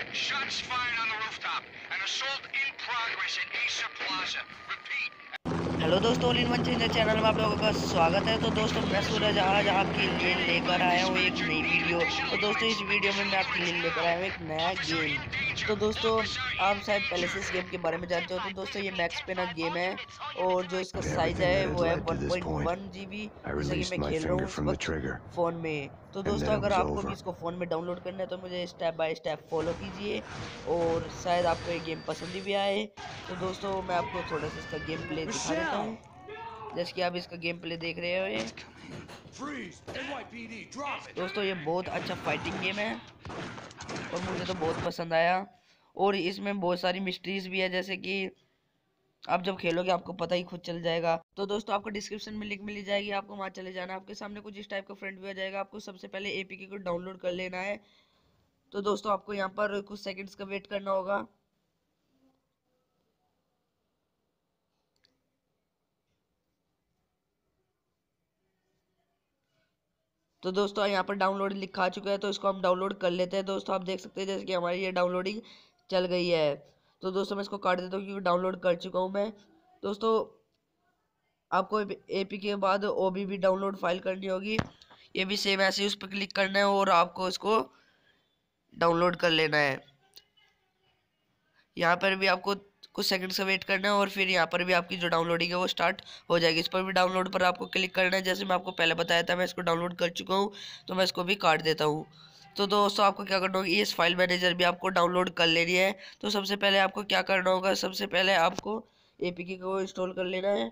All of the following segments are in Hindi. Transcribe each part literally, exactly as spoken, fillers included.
Shots fired on the rooftop. An assault in progress at Acer Plaza. Repeat. Hello दोस्तों, all in one channel channel में आप लोगों का स्वागत है। तो दोस्तों मैं सूरज आज आपके लिए लेकर आया हूँ एक नई वीडियो। तो दोस्तों इस वीडियो में मैं आपके लिए लेकर आया हूँ एक नया गेम। तो दोस्तों आप शायद पहले से इस गेम के बारे में जानते हो। तो दोस्तों ये मैक्स पेन गेम है और जो इसका साइज है वो है one point one G B, जैसे कि मैं खेल रहा हूँ इस वक्त फ़ोन में। तो दोस्तों अगर आपको भी इसको फ़ोन में डाउनलोड करना है तो मुझे स्टेप बाय स्टेप फॉलो कीजिए और शायद आपको ये गेम पसंद भी आए। तो दोस्तों मैं आपको थोड़ा सा इसका गेम प्ले दिखा देता हूँ, जैसे कि आप इसका गेम प्ले देख रहे हो। ये दोस्तों ये बहुत अच्छा फाइटिंग गेम है और मुझे तो बहुत पसंद आया। और इसमें बहुत सारी मिस्ट्रीज भी है, जैसे कि आप जब खेलोगे आपको पता ही खुद चल जाएगा। तो दोस्तों आपको डिस्क्रिप्शन में लिंक मिल जाएगी, आपको वहां चले जाना। आपके सामने कुछ इस टाइप का फ्रेंड भी आ जाएगा। आपको सबसे पहले एपीके को डाउनलोड कर लेना है। तो दोस्तों आपको यहाँ पर कुछ सेकंड्स का वेट करना होगा। तो दोस्तों यहाँ पर डाउनलोड लिखा आ चुका है, तो इसको हम डाउनलोड कर लेते हैं। दोस्तों आप देख सकते हैं जैसे कि हमारी ये डाउनलोडिंग चल गई है। तो दोस्तों मैं इसको काट देता हूँ क्योंकि डाउनलोड कर चुका हूँ मैं। दोस्तों आपको एपी के बाद ओबी भी डाउनलोड फाइल करनी होगी। ये भी सेम ऐसे ही उस पर क्लिक करना है और आपको इसको डाउनलोड कर लेना है। यहाँ पर भी आपको कुछ सेकंड से वेट करना है और फिर यहाँ पर भी आपकी जो डाउनलोडिंग है वो स्टार्ट हो जाएगी। इस पर भी डाउनलोड पर आपको क्लिक करना है। जैसे मैं आपको पहले बताया था मैं इसको डाउनलोड कर चुका हूँ, तो मैं इसको भी काट देता हूँ। तो दोस्तों आपको क्या करना होगा, इस फाइल मैनेजर भी आपको डाउनलोड कर लेनी है। तो सबसे पहले आपको क्या करना होगा, सबसे पहले आपको एपीके को इंस्टॉल कर लेना है।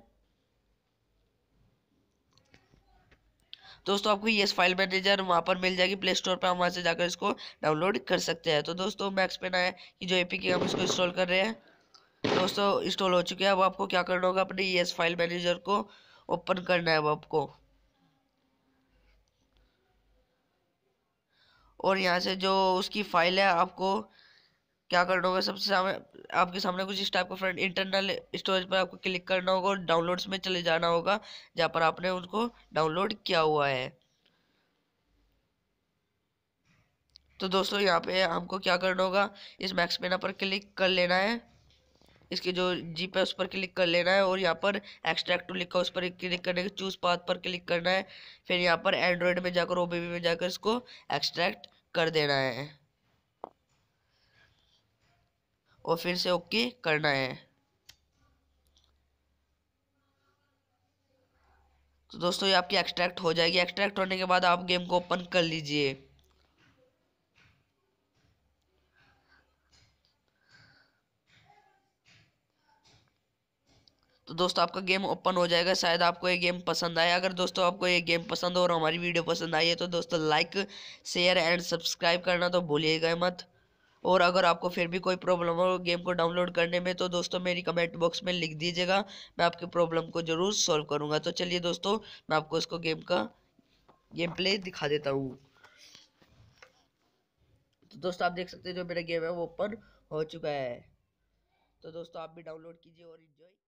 दोस्तों आपको ये फाइल मैनेजर वहाँ पर मिल जाएगी प्ले स्टोर पर, हम वहाँ से जाकर इसको डाउनलोड कर सकते हैं। तो दोस्तों मैक्स पेन है कि जो एपीके हम इसको इंस्टॉल कर रहे हैं। दोस्तों इंस्टॉल हो चुके हैं। अब आपको क्या करना होगा, अपने ये फाइल मैनेजर को ओपन करना है अब आपको। और यहाँ से जो उसकी फाइल है आपको क्या करना होगा, सबसे सामने आपके सामने कुछ इस टाइप का फ्रंट इंटरनल स्टोरेज पर आपको क्लिक करना होगा और डाउनलोड्स में चले जाना होगा जहाँ पर आपने उनको डाउनलोड किया हुआ है। तो दोस्तों यहाँ पे हमको क्या करना होगा, इस मैक्स पेन पर क्लिक कर लेना है। इसके जो जीप है उस पर क्लिक कर लेना है और यहाँ पर एक्सट्रैक्ट टू लिखा उस पर क्लिक करने के चूज पाथ पर क्लिक करना है। फिर यहाँ पर एंड्रॉयड में जाकर ओबीबी में जाकर इसको एक्सट्रैक्ट कर देना है और फिर से ओके करना है। तो दोस्तों ये आपकी एक्सट्रैक्ट हो जाएगी। एक्सट्रैक्ट होने के बाद आप गेम को ओपन कर लीजिए। तो दोस्तों आपका गेम ओपन हो जाएगा। शायद आपको ये गेम पसंद आया। अगर दोस्तों आपको ये गेम पसंद हो और हमारी वीडियो पसंद आई है तो दोस्तों लाइक शेयर एंड सब्सक्राइब करना तो भूलिएगा मत। और अगर आपको फिर भी कोई प्रॉब्लम हो गेम को डाउनलोड करने में तो दोस्तों मेरी कमेंट बॉक्स में लिख दीजिएगा, मैं आपकी प्रॉब्लम को ज़रूर सॉल्व करूँगा। तो चलिए दोस्तों मैं आपको इसको गेम का गेम प्ले दिखा देता हूँ। तो दोस्तों आप देख सकते हैं जो मेरा गेम है वो ओपन हो चुका है। तो दोस्तों आप भी डाउनलोड कीजिए और एंजॉय